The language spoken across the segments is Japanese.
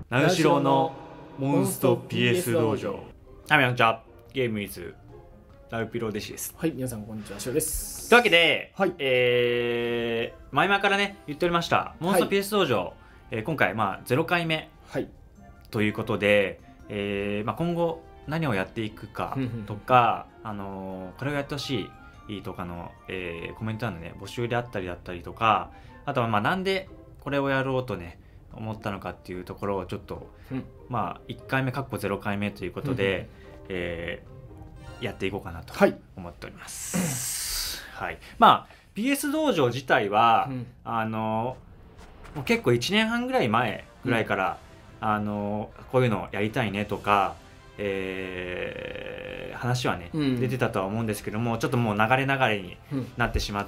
ナウシロのモンスト PS 道場。はい、皆さん、ゲームイズナウピロ弟子です。 はい、皆さんこんにちは、しおです。 というわけで、 はい、 前々からね言っておりましたモンスト PS 道場、今回0回目ということで、今後何をやっていくかとかこれをやってほしいとかの、コメント欄のね募集であったりとか、あとはなんでこれをやろうとね思ったのかっていうところをちょっと、1回目0回目ということで、やっていこうかなと思っております。はい、PS 道場自体は、もう結構1年半ぐらい前ぐらいから、こういうのやりたいねとか、話はね、出てたとは思うんですけども、ちょっともう流れになってしまって、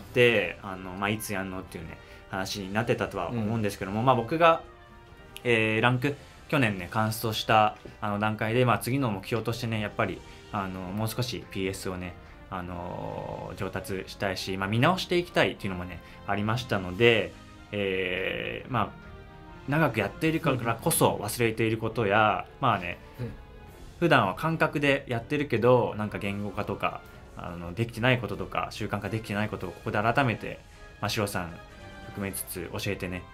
いつやんのっていうね話になってたとは思うんですけども、僕が、ランク去年ねカンストした段階で、次の目標としてねやっぱりもう少し PS をね上達したいし、見直していきたいっていうのもねありましたので、長くやっているからこそ忘れていることや、普段は感覚でやってるけどなんか言語化とかできてないこととか習慣化できてないことをここで改めてシロさん含めつつ教えてね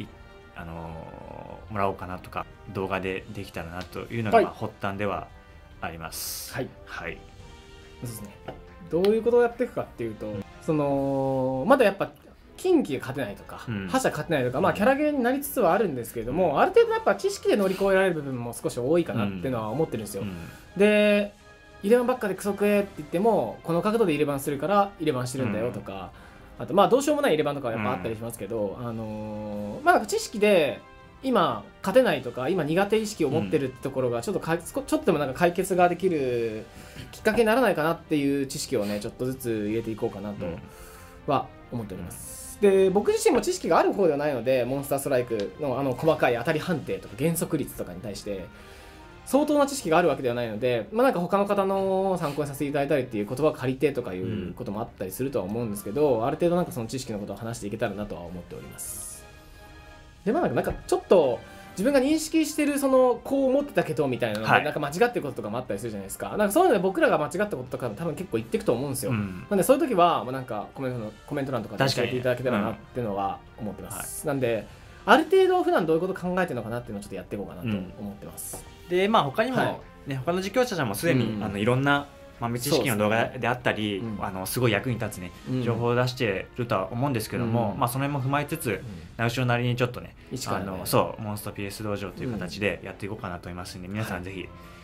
もらおうかなとか、動画でできたらなというのが発端ではあります。 はい、 はい、 そうですね。どういうことをやっていくかっていうと、まだやっぱ近畿が勝てないとか、覇者勝てないとか、キャラゲーになりつつはあるんですけれども、ある程度やっぱ知識で乗り越えられる部分も少し多いかなっていうのは思ってるんですよ。で、イレバンばっかでクソ食えって言っても、この角度でイレバンするからイレバンしてるんだよとか、あとどうしようもないイレバンとかはやっぱあったりしますけど、なんか知識で今勝てないとか今苦手意識を持ってるってところがちょっとでもなんか解決ができるきっかけにならないかなっていう知識をねちょっとずつ入れていこうかなとは思っております。で、僕自身も知識がある方ではないので、モンスターストライクの細かい当たり判定とか減速率とかに対して相当な知識があるわけではないので、なんか他の方の参考にさせていただいたりっていう言葉を借りてとかいうこともあったりするとは思うんですけど、ある程度なんかその知識のことを話していけたらなとは思っております。で、なんかちょっと自分が認識してるこう思ってたけどみたいなので、なんか間違ってることとかもあったりするじゃないですか。なんかそういうので僕らが間違ったこととか多分結構言っていくと思うんですよ。なんでそういう時はなんかコメント欄とかで教えていただけたらなっていうのは思ってます。なんである程度普段どういうこと考えてるのかなっていうのをちょっとやっていこうかなと思ってます。 で、他にもね、他の実況者さんもすでにいろんな豆知識の動画であったり、すごい役に立つね情報を出してるとは思うんですけども、その辺も踏まえつつナウシロなりにちょっとねモンスト PS 道場という形でやっていこうかなと思いますので、皆さんぜひ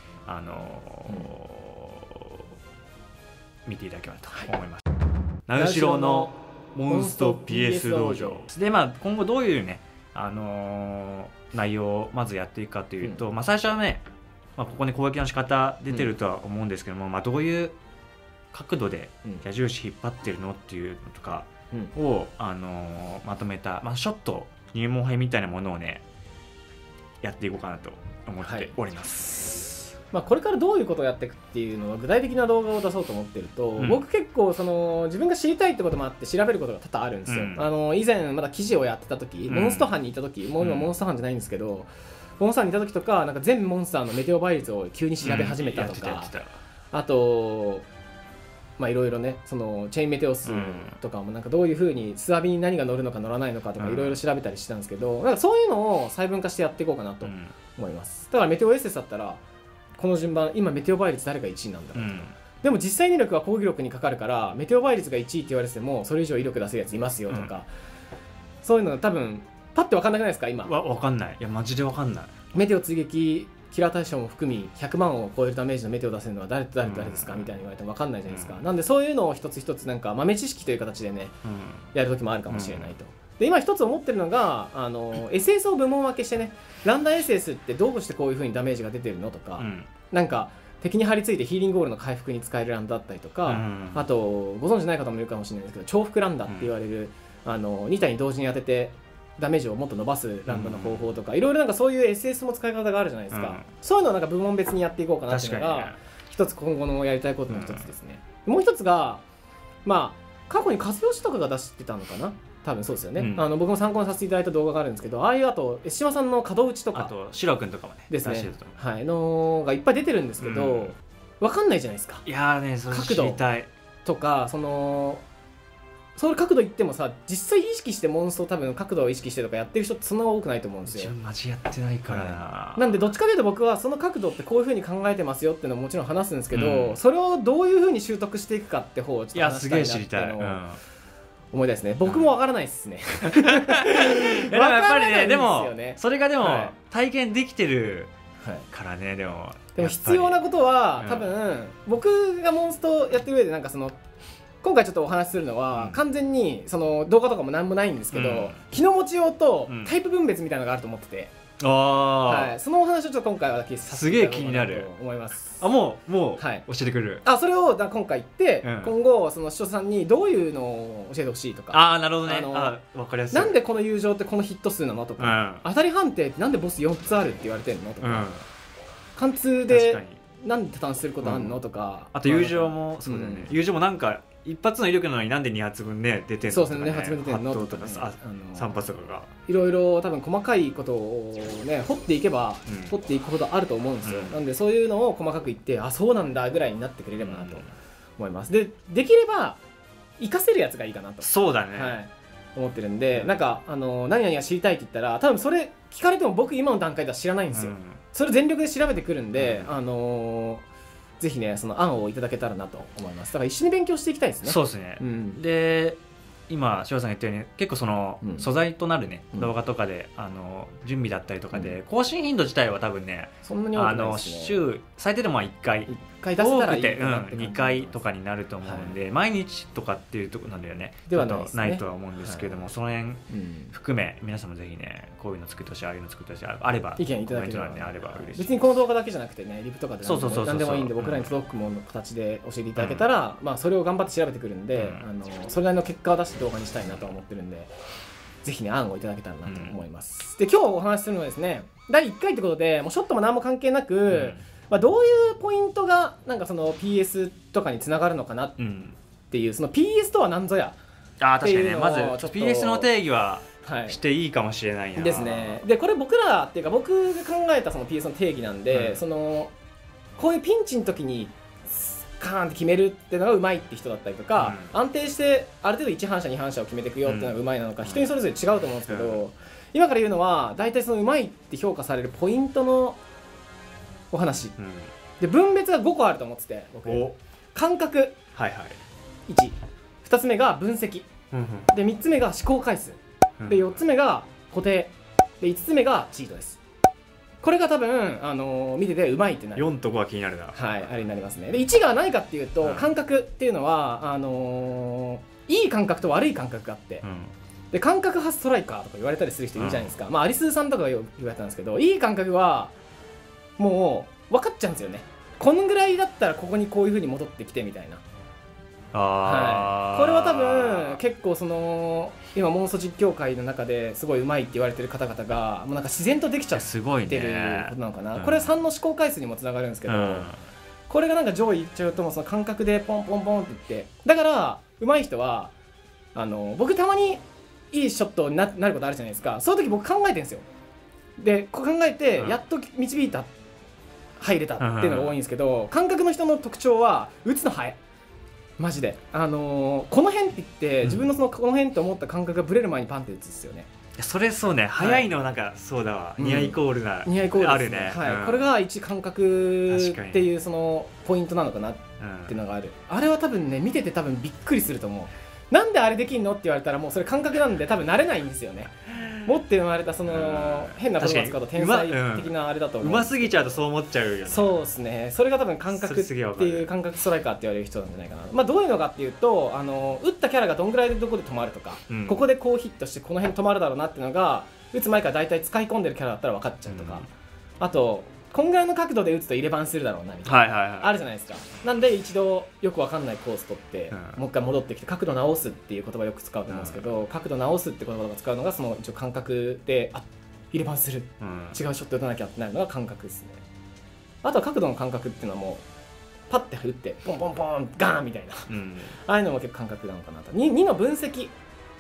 見ていただければと思います。ナウシロのモンスト PS 道場で、今後どういうね内容をまずやっていくかというと、最初はねここに攻撃の仕方出てるとは思うんですけども、どういう角度で矢印引っ張ってるのっていうのとかを、まとめた、ショット入門編みたいなものをねやっていこうかなと思っております。 これからどういうことをやっていくっていうのは具体的な動画を出そうと思ってると、僕結構自分が知りたいってこともあって調べることが多々あるんですよ。以前まだ記事をやってた時、モンスト班にいた時、もう今モンスト班じゃないんですけど、モンスターにいた時とか、なんか全モンスターのメテオ倍率を急に調べ始めたとか、あといろいろね、チェインメテオスとかもなんかどういう風にスワビに何が乗るのか乗らないのかとかいろいろ調べたりしてたんですけど、なんかそういうのを細分化してやっていこうかなと思います。だからメテオ SS だったらこの順番、今メテオ倍率誰が1位なんだろうとか、でも実際威力は攻撃力にかかるからメテオ倍率が1位って言われててもそれ以上威力出せるやついますよとか、そういうのが多分パッて分かんなくないですか今。 分かんない。いやマジで分かんない。 メテオ追撃キラー対象も含み100万を超えるダメージのメテオを出せるのは誰と誰と誰ですかみたいに言われても分かんないじゃないですか。なんでそういうのを一つ一つなんか豆知識という形でね、やる時もあるかもしれないと。で、今一つ思ってるのがSS を部門分けしてね、ランダー SS ってどうしてこういう風にダメージが出てるのとか、なんか敵に張り付いてヒーリングゴールの回復に使えるランダだったりとか、あとご存知ない方もいるかもしれないですけど重複ランダって言われる2体に同時に当ててダメージをもっと伸ばすランダの方法とか、いろいろなんかそういう SS も使い方があるじゃないですか。そういうのをなんか部門別にやっていこうかなっていうのが一つ今後のやりたいことの一つですね。もう一つが過去に風吉とかが出してたのかなっ多分そうですよね、僕も参考にさせていただいた動画があるんですけど、ああいうあと江島さんの角打ちとか、 あとシロ君とかもねですね、はい、のがいっぱい出てるんですけど、分かんないじゃないですか。 いやーね、それ知りたいとか、その角度言ってもさ、実際意識してモンストを多分角度を意識してとかやってる人ってそんな多くないと思うんですよ。 自分マジやってないからな、 なんでどっちかというと僕はその角度ってこういうふうに考えてますよっていうのをもちろん話すんですけど、それをどういうふうに習得していくかって方をちょっと話したいなっていうのを思い出すね。僕もわからないですね。 やっぱりね、でもそれがでも体験できてるからね。でも必要なことは多分僕がモンストやってる上でなんかその今回ちょっとお話しするのは完全にその動画とかもなんもないんですけど、気の持ちようとタイプ分別みたいなのがあると思ってて、はい、そのお話をちょっと今回はすげえ気になると思います。 もう教えてくれる。 それを今回言って今後その視聴者さんにどういうのを教えてほしいとか、 なるほどね、わかりやすい。 なんでこの友情ってこのヒット数なのとか、当たり判定ってなんでボス4つあるって言われてるのとか、貫通でなんで破綻することあんのとか、 あと友情もそうだよね。友情もなんか一発の威力なのになんで2発分ね出てんのとかね。 そうですね、2発分出てんのとか 3発とかがいろいろ多分細かいことをね掘っていけば掘っていくほどあると思うんですよ。なんでそういうのを細かく言って、そうなんだぐらいになってくれればなと思います。できれば活かせるやつがいいかなと。 そうだね、 はい、思ってるんで、なんか何々が知りたいって言ったら多分それ聞かれても僕今の段階では知らないんですよ。それ全力で調べてくるんで、ぜひねその案をいただけたらなと思います。だから一緒に勉強していきたいですね。 そうですね、で今塩さんが言ったように結構その素材となるね、動画とかで準備だったりとかで更新頻度自体は多分ねそんなに多くないですね。 週最低でも1回出せたらいいかなって 2回とかになると思うんで、毎日とかっていうところなんだよね。 ではないとは思うんですけれども、その辺含め皆さんもぜひねこういうの作ってほしい、ああいうの作ってほしい、あれば意見いただければあれば嬉しい。 別にこの動画だけじゃなくてね、リプとかで何でもいいんで、僕らに届くものの形で教えていただけたら、それを頑張って調べてくるんで、それなりの結果を出して動画にしたいなと思ってるんで、ぜひね案をいただけたらなと思います。で今日お話しするのはですね、第1回ってことでもうショットも何も関係なく、どういうポイントがなんかその PS とかにつながるのかなっていう、その PS とは何ぞや確かにね、まず PS の定義はしていいかもしれないな、 ですね。でこれ僕らっていうか僕が考えたその PS の定義なんで、そのこういうピンチの時にカーンって決めるっていうのがうまいって人だったりとか、安定してある程度1反射2反射を決めていくよっていうのがうまいなのか、人にそれぞれ違うと思うんですけど、今から言うのは大体そのうまいって評価されるポイントのお話、で分別が5個あると思ってて、僕感覚、1、2つ目が分析、で3つ目が思考回数、で4つ目が固定、で5つ目がチートです。これが多分見ててうまいってなる。 4と5は気になるな。 はい、あれになりますね。で1が何かっていうと、感覚っていうのはいい感覚と悪い感覚があって、で感覚派ストライカーとか言われたりする人いるじゃないですか。アリスーさんとかが言われたんですけど、いい感覚はもう分かっちゃうんですよね。このぐらいだったらここにこういう風に戻ってきてみたいな。これは多分結構その今モンスト実況界の中ですごいうまいって言われてる方々がもうなんか自然とできちゃってることなのかな。これは3の思考回数にもつながるんですけど、これがなんか上位いっちゃうともうその感覚でポンポンポンっていって、だから上手い人は僕たまにいいショットになることあるじゃないですか。そういう時僕考えてるんですよ。でこう考えてやっと導いた、入れたっていうのが多いんですけど、感覚の人の特徴は打つの早い。マジでこの辺って言って自分のそのこの辺って思った感覚がブレる前にパンって打つんですよね。 それそうね、早いのなんかそうだわ、ニアイコールなニアイコールあるね。 これが一感覚っていうそのポイントなのかなっていうのがある。あれは多分ね見てて多分びっくりすると思う。なんであれできんのって言われたらもうそれ感覚なんで多分慣れないんですよね。持って生まれたその変な言葉を使うと天才的なあれだと思う。 うますぎちゃうとそう思っちゃうよね。 そうですね。それが多分感覚っていう感覚ストライカーって言われる人なんじゃないかな。どういうのかっていうと打ったキャラがどんぐらいでどこで止まるとか、ここでこうヒットしてこの辺止まるだろうなっていうのが打つ前から大体使い込んでるキャラだったら分かっちゃうとか、あとこんぐらいの角度で打つと入れ番するだろうなみたいなあるじゃないですか。なんで一度よく分かんないコース取って、もう一回戻ってきて角度直すっていう言葉よく使うと思うんですけど、角度直すって言葉を使うのがその一応感覚で入れ番する、違うショット打たなきゃってなるのが感覚ですね。あとは角度の感覚っていうのはもうパッて打ってポンポンポンガーンみたいな、ああいうのも結構感覚なのかなと。2の分析、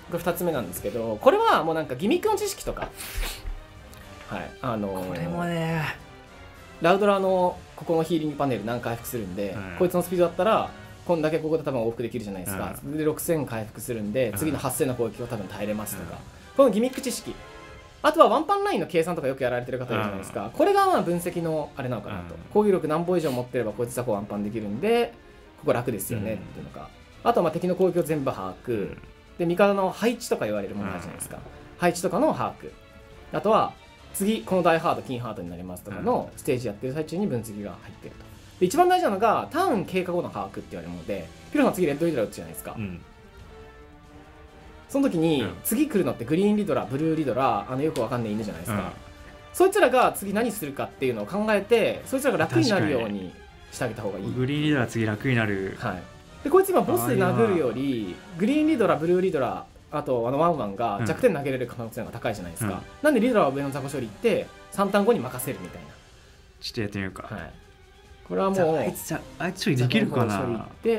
これ2つ目なんですけど、これはもうなんかギミックの知識とか、はい、 これもね、 ラウドラのここのヒーリングパネル何回回復するんで、こいつのスピードだったらこんだけここで多分往復できるじゃないですか、で6000回復するんで次の8000の攻撃を多分耐えれますとか、このギミック知識、あとはワンパンラインの計算とかよくやられてる方いるじゃないですか、これがまあ分析のあれなのかなと、攻撃力何歩以上持ってればこいつはこうワンパンできるんでここ楽ですよねっていうのか、あとはまあ敵の攻撃を全部把握で、味方の配置とか言われるものあるじゃないですか、配置とかの把握、あとは次この大ハード金ハードになりますとかのステージやってる最中に分析が入ってると。で一番大事なのがターン経過後の把握って言われるもので、ピロさん次レッドリドラ打つじゃないですか、その時に次来るのってグリーンリドラ、ブルーリドラ、よくわかんない犬じゃないですか、そいつらが次何するかっていうのを考えて、そいつらが楽になるようにしてあげた方がいい。 グリーンリドラ次楽になる、 はい、でこいつ今ボスで殴るよりグリーンリドラ、ブルーリドラ、あとワンワンが弱点投げれる可能性が高いじゃないですか、なんでリドラは上の雑魚処理行って3ターン後に任せるみたいな。 ちょっとやってみようか。 はい、これはもうあいつ処理できるかな。 で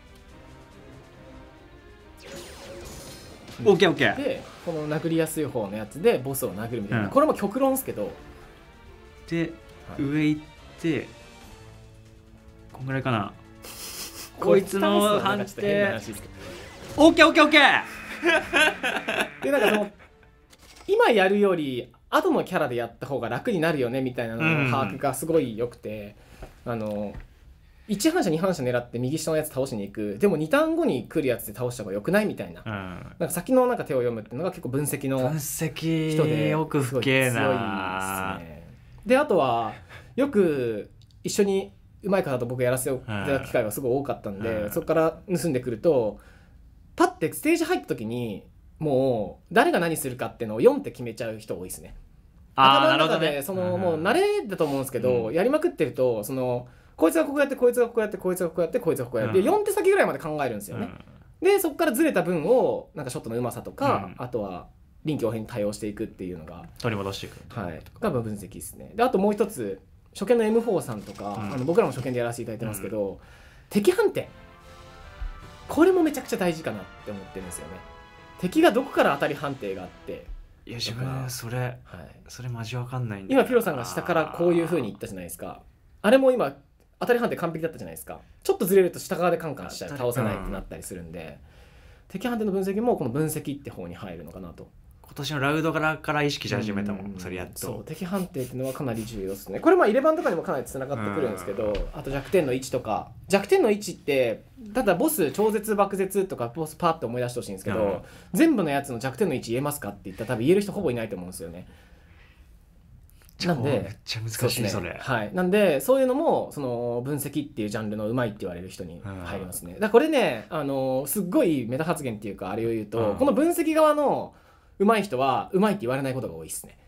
オッケーオッケーでこの殴りやすい方のやつでボスを殴るみたいな、これも極論ですけど、 で、上行ってこんぐらいかな。こいつの判定オッケーオッケーオッケーでなんかその今やるより後のキャラでやった方が楽になるよねみたいなのの把握がすごい良くて、1反射2反射狙って右下のやつ倒しに行く、でも2ターン後に来るやつで倒した方が良くないみたいな、なんか先のなんか手を読むっていうのが結構分析の人で奥深いな。 であとはよく一緒に上手い方と僕やらせていただく機会がすごい多かったんで、そこから盗んでくるとパッてステージ入った時にもう誰が何するかっていうのを4って決めちゃう人多いですね。頭の中でもう慣れだと思うんですけど、やりまくってるとこいつがここやってこいつがここやってこいつがここやってこいつがここやって、4手先ぐらいまで考えるんですよね。でそこからずれた分をなんかショットのうまさとか、あとは臨機応変に対応していくっていうのが取り戻していく、 が分析ですね。であともう一つ初見の M4 さんとか、僕らも初見でやらせていただいてますけど、敵判定これもめちゃくちゃ大事かなって思ってるんですよね。敵がどこから当たり判定があって、 いや自分それマジわかんないんだ。 今ピロさんが下からこういう風に言ったじゃないですか。あれも今当たり判定完璧だったじゃないですか。ちょっとずれると下側でカンカンしちゃう、倒せないってなったりするんで、敵判定の分析もこの分析って方に入るのかなと。 今年のラウドから意識し始めたもん、それやっと。 そう敵判定っていうのはかなり重要ですね。これまあ入れ番とかにもかなりつながってくるんですけど、あと弱点の位置とか、弱点の位置ってただボス超絶爆絶とかボスパーって思い出してほしいんですけど、全部のやつの弱点の位置言えますかって言ったら多分言える人ほぼいないと思うんですよね。 なんでめっちゃ難しいそれ。 はい。なんでそういうのもその分析っていうジャンルのうまいって言われる人に入りますね。だからこれねすっごいメタ発言っていうかあれを言うと、この分析側のうまい人はうまいって言われないことが多いですね。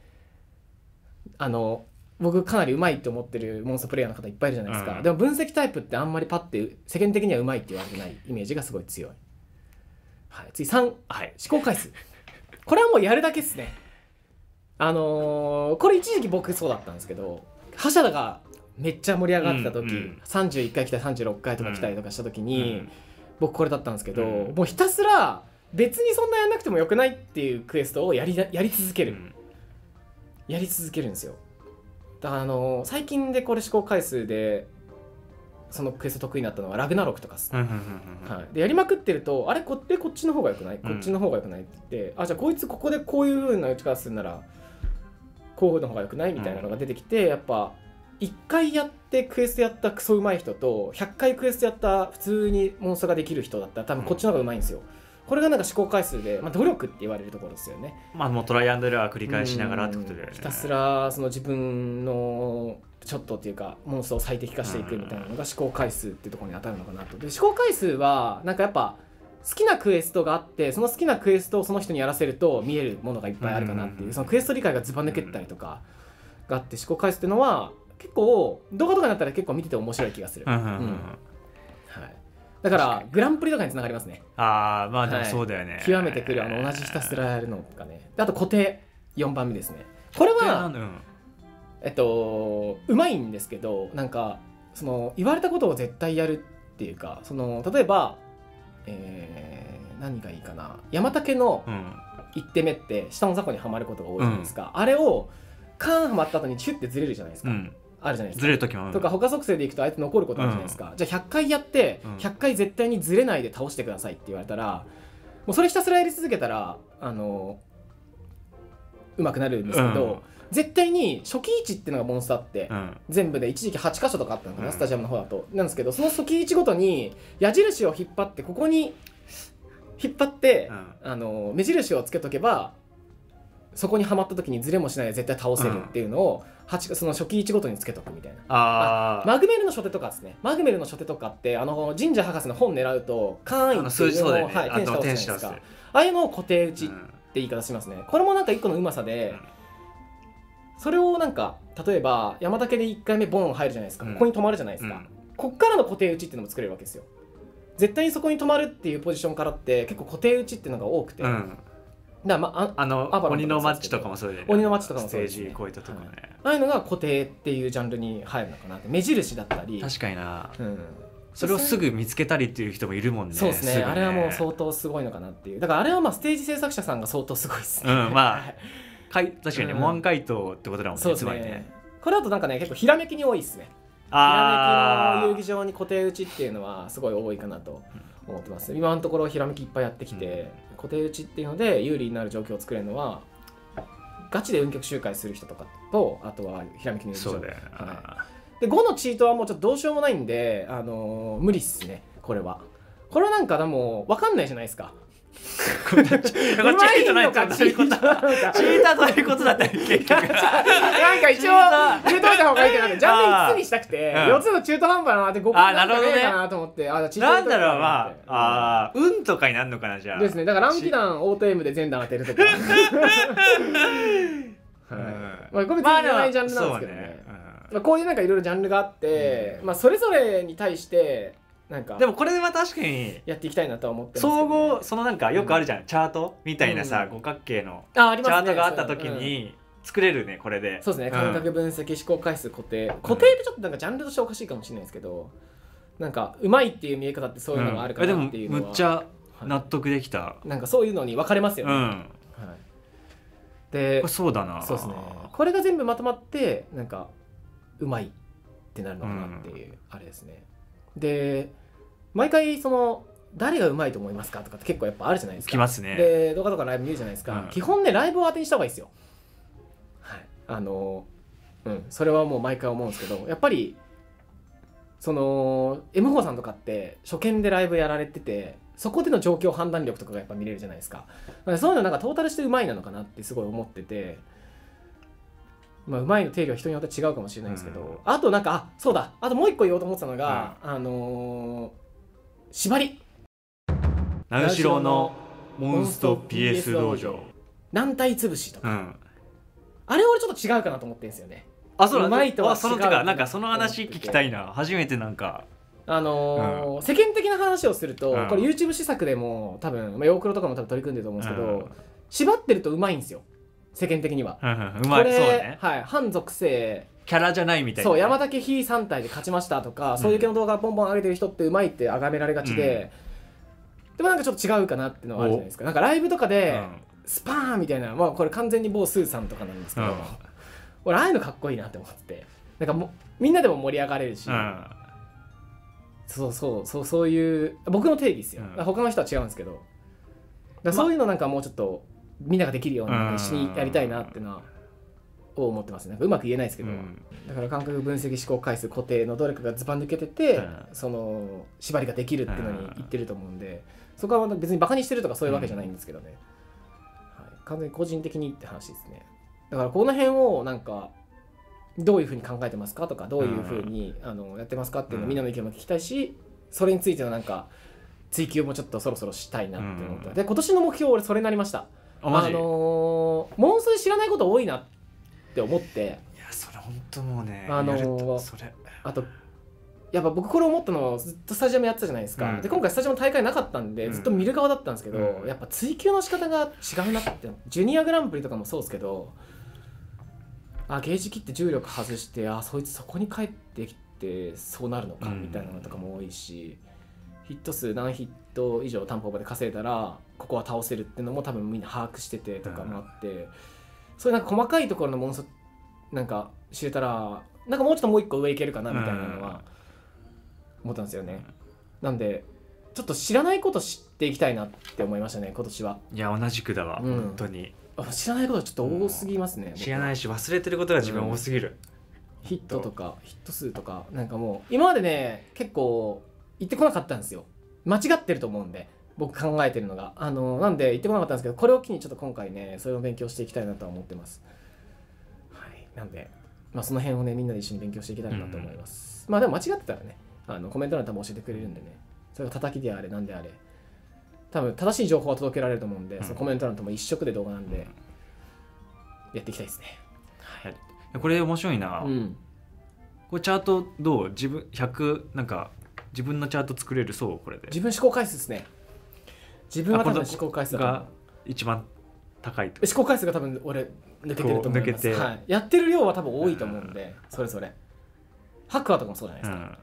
僕かなりうまいって思ってるモンスタープレイヤーの方いっぱいいるじゃないですか、でも分析タイプってあんまりパッて世間的にはうまいって言われてないイメージがすごい強い。はい、次3、思考回数これはもうやるだけですね。これ一時期僕そうだったんですけど、覇者がめっちゃ盛り上がってた時、31回来たり36回とか来たりとかした時に、僕これだったんですけど、もうひたすら別にそんなやんなくてもよくないっていうクエストをやり続ける、やり続けるんですよ。だから最近でこれ思考回数でそのクエスト得意になったのはラグナロクとかっす、でやりまくってるとあれこっちの方がよくない、こっちの方がよくないって言って、じゃあこいつここでこういう風な打ち方するならこういうの方がよくないみたいなのが出てきて、やっぱ1回やってクエストやったクソうまい人と100回クエストやった普通にモンスターができる人だったら多分こっちの方がうまいんですよ。これがなんか思考回数で、努力って言われるところですよね。 もうトライアンドエラー繰り返しながらってことで、 ひたすらその自分のショットっていうかモンスターを最適化していくみたいなのが思考回数っていうところに当たるのかなと。で思考回数はなんかやっぱ好きなクエストがあって、その好きなクエストをその人にやらせると見えるものがいっぱいあるかなっていう、そのクエスト理解がずば抜けてたりとかがあって、思考回数っていうのは結構動画とかになったら結構見てて面白い気がする。だからグランプリとかにつながりますね。 でもそうだよね、 極めてくる同じひたすらやるのとかね。あと固定4番目ですね。これはうまいんですけど、なんか言われたことを絶対やるっていうか、例えば何がいいかな、山竹の1手目って下の雑魚にはまることが多いじゃないですか、あれをカーンはまった後にチュッてずれるじゃないですか、あるじゃないですか。 ずれる時もとか他属性でいくとあいつ残ることあるじゃないですか、じゃあ100回やって100回絶対にずれないで倒してくださいって言われたら、もうそれひたすらやり続けたらうまくなるんですけど、絶対に初期位置っていうのがモンスターって、全部で一時期8箇所とかあったのかな、スタジアムの方だとなんですけど、その初期位置ごとに矢印を引っ張ってここに引っ張って、目印をつけとけばそこにはまった時にズレもしないで絶対倒せるっていうのを、その初期位置ごとにつけとくみたいな。マグメルの初手とかですね、マグメルの初手とかって神社博士の本狙うとカーンっていうのを天使倒すじゃないですか、ああいうのを固定打ちって言い方しますね。これもなんか一個のうまさで、それをなんか例えば山竹で1回目ボン入るじゃないですか、ここに止まるじゃないですか、こっからの固定打ちっていうのも作れるわけですよ。絶対にそこに止まるっていうポジションからって結構固定打ちっていうのが多くて、 鬼のマッチとかもそうで、 鬼のマッチとかもそうです、ステージ超えたとかね、 ああいうのが固定っていうジャンルに入るのかなって。目印だったり、 確かにな、それをすぐ見つけたりっていう人もいるもんね。 そうですね、あれはもう相当すごいのかなっていう。だからあれはまあステージ制作者さんが相当すごいですね。 まあ確かにね、模範解答ってことだもんね。 そうですね。これだとなんかね、結構ひらめきに多いですね。ひらめきの遊戯場に固定打ちっていうのはすごい多いかなと思ってます。今のところひらめきいっぱいやってきて、固定打ちっていうので有利になる状況を作れるのはガチで運極周回する人とかと、あとはひらめきの遊戯場。で5のチートはもうちょっとどうしようもないんで、無理っすね。これはなんかでも分かんないじゃないですか。 チートないか、チーターどういうことだったっけ結局なんか一応入れといた方がいいかなって、ジャンル5つにしたくて4つの中途半端なのって5個なんかねえかなと思って、 なんだろう、まあ運とかになるのかな、じゃあですね。だから乱気弾オートエイムで全弾当てるとかこれ別にいらないジャンルなんですけどね。こういうなんかいろいろジャンルがあって、それぞれに対してなんかでもこれは確かにやっていきたいなとは思ってます。 総合そのなんかよくあるじゃん、チャートみたいなさ、五角形のチャートがあった時に作れるね、これで。 そうですね、感覚分析、思考回数、固定でちょっとなんかジャンルとしておかしいかもしれないですけど、なんかうまいっていう見え方ってそういうのがあるかなっていうのは、 でもむっちゃ納得できた。 なんかそういうのに分かれますよね。で、 そうだな。 そうですね。これが全部まとまってなんかうまいってなるのかなっていうあれですね。で毎回その誰がうまいと思いますかとかって結構やっぱあるじゃないですか。 きますね。 で動画とかライブ見るじゃないですか、基本ねライブを当てにした方がいいですよ。はいそれはもう毎回思うんですけど、やっぱりその M4 さんとかって初見でライブやられてて、そこでの状況判断力とかがやっぱ見れるじゃないですか。そういうのなんかトータルしてうまいなのかなってすごい思ってて、うまいの定義は人によって違うかもしれないんですけど、あとなんかそうだ、あともう一個言おうと思ってたのが、縛り、 ナウシロのモンスト PS 道場軟体潰しとか、あれ俺ちょっと違うかなと思ってるんですよね。 うまいとは違う。 なんかその話聞きたいな。初めてなんか世間的な話をすると、これ YouTube 施策でも多分ヨークロとかも多分取り組んでると思うんですけど、縛ってるとうまいんですよ、世間的には。 うまい、そうね。 反属性キャラじゃないみたいな。 そう、山竹非3体で勝ちましたとか、そういう系の動画ポンポン上げてる人ってうまいって崇められがちで、でもなんかちょっと違うかなっていうのはあるじゃないですか。なんかライブとかでスパーンみたいな、これ完全に某スーさんとかなんですけど、俺ああいうのかっこいいなって思って、なんかもみんなでも盛り上がれるし、そういう僕の定義ですよ。他の人は違うんですけど、そういうのなんかもうちょっとみんなができるように一緒にやりたいなっていうのは思ってますね。なんかうまく言えないですけど、だから感覚分析、思考回数、固定のどれかがズバ抜けてて、その縛りができるっていうのに言ってると思うんで、そこは別にバカにしてるとかそういうわけじゃないんですけどね、完全に個人的にって話ですね。だからこの辺をなんかどういうふうに考えてますかとか、どういうふうにやってますかっていうのをみんなの意見も聞きたいし、それについてのなんか追求もちょっとそろそろしたいなって思って、で今年の目標俺それになりました。モンストで知らないこと多いなって思って、 いやそれ本当もうね、 あとやっぱ僕これ思ったのは、ずっとスタジアムやってたじゃないですか、で今回スタジアム大会なかったんでずっと見る側だったんですけど、やっぱ追求の仕方が違うなって。ジュニアグランプリとかもそうですけど、ゲージ切って重力外して、そいつそこに帰ってきてそうなるのかみたいなのとかも多いし、ヒット数何ヒット以上単行本で稼いだらここは倒せるっていうのも多分みんな把握しててとかもあって、そういうなんか細かいところのモンストなんか知れたらなんかもうちょっともう一個上いけるかなみたいなのは思ったんですよね。なんでちょっと知らないこと知っていきたいなって思いましたね今年は。 いや同じくだわ、本当に知らないことはちょっと多すぎますね。 知らないし忘れてることが自分多すぎる、 ヒットとかヒット数とかなんかもう今までね結構言ってこなかったんですよ。間違ってると思うんで僕考えてるのがなんで言ってこなかったんですけど、これを機にちょっと今回ねそれを勉強していきたいなとは思ってます。はい、なんでその辺をねみんなで一緒に勉強していきたいなと思います。でも間違ってたらねコメント欄で多分教えてくれるんでね、それが叩きであれなんであれ多分正しい情報は届けられると思うんで、そのコメント欄とも一色で動画なんでやっていきたいですね。 はい、これ面白いな、これチャートどう？自分100なんか自分のチャート作れるそうこれで。 自分思考回数ですね。自分は多分思考回数が一番高いと。 思考回数が多分俺抜けてると思います。はい、やってる量は多分多いと思うんで、それぞれ。ハクアとかもそうじゃないですか。はい、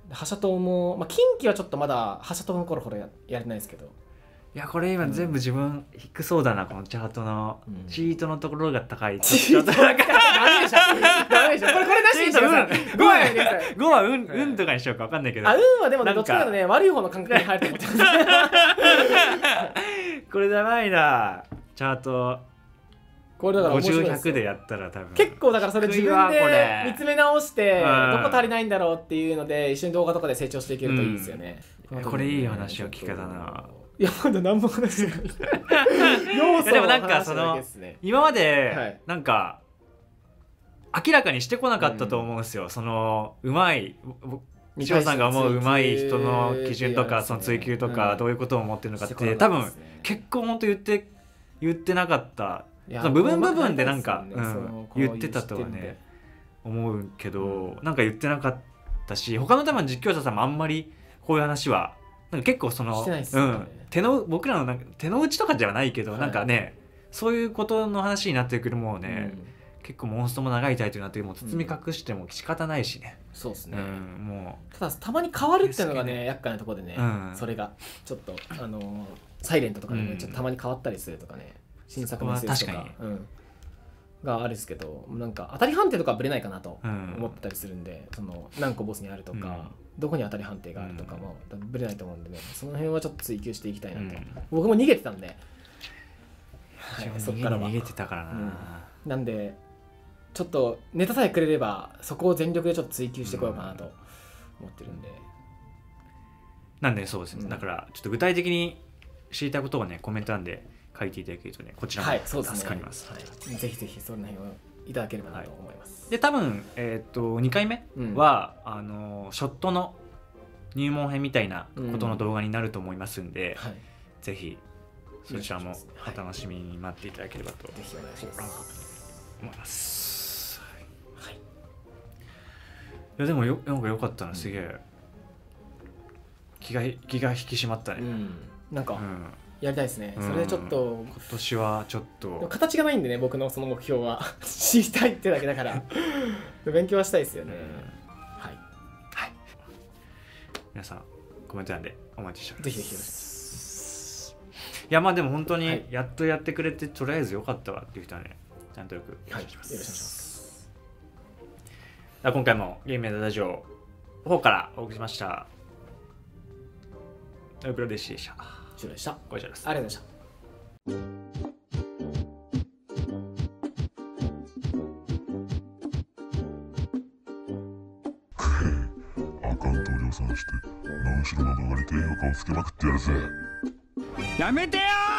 ハシャトウも近畿はちょっとまだハシャトウの頃ほどやれないですけど。 いやこれ今全部自分低そうだな、このチャートのチートのところが高い。 チートダメでしょ。ダメでしょ。これなしにしてください。 5は運とかにしようか分かんないけど。 運はでもねどっちかというとね悪い方の感覚に入ると思ってます。 これやばいなチャート。 これだから 50、100でやったら多分結構だからそれ自分で見つめ直してどこ足りないんだろうっていうので一緒に動画とかで成長していけるといいですよね。 これいい話を聞けたな。 いやまだ何も話してない要素でもなんかその今までなんか明らかにしてこなかったと思うんですよ、そのうまい西尾さんが思ううまい人の基準とかその追求とかどういうことを思ってるのかって多分結構本当言ってなかった。その部分でなんか言ってたとはね思うけど、なんか言ってなかったし他の多分実況者さんもあんまりこういう話はなんか結構その僕らのなんか手の内とかじゃないけど、なんかねそういうことの話になってくるもうね、結構モンストも長いタイトルになってもう包み隠しても仕方ないしね。 そうですね。 もうただたまに変わるっていうのがね厄介なところでね、それがちょっとサイレントとかでねちょっとたまに変わったりするとかね、新作の SS とかがあるんですけど、なんか当たり判定とかはぶれないかなと思ったりするんで、その何個ボスにあるとかどこに当たり判定があるとかもぶれないと思うんでね、その辺はちょっと追求していきたいなと。僕も逃げてたんで、 そっからは逃げてたからな。 なんでちょっとネタさえくれればそこを全力でちょっと追求してこようかなと思ってるんで、 なんでそうですね、だからちょっと具体的に知りたいことをねコメント欄で書いていただけるとねこちらも助かります。 ぜひぜひその辺をいただければなと思います。 で多分2回目はショットの入門編みたいなことの動画になると思いますんで、ぜひそちらもお楽しみに待っていただければと思います。いやでもなんか良かったな、すげえ気が引き締まったね。 なんかやりたいですね。それでちょっと今年はちょっと形がないんでね、僕のその目標は知りたいってだけだから勉強はしたいですよね。はい、皆さんコメント欄でお待ちしております。ぜひぜひよろしくお願いします。いやでも本当にやっとやってくれてとりあえずよかったわっていう人はねちゃんとよくよろしくお願いします。今回もゲームやラジオの方からお送りしました。プロデシでした。 終了でした。 ご視聴です。 ありがとうございました。アカウントを量産して真後ろの動画に低評価をつけまくってやるぜ。 やめてよー。